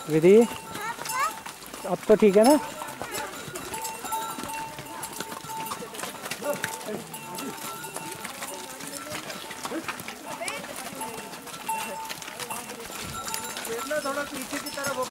विधि अब तो ठीक है ना। थोड़ा पीछे की तरफ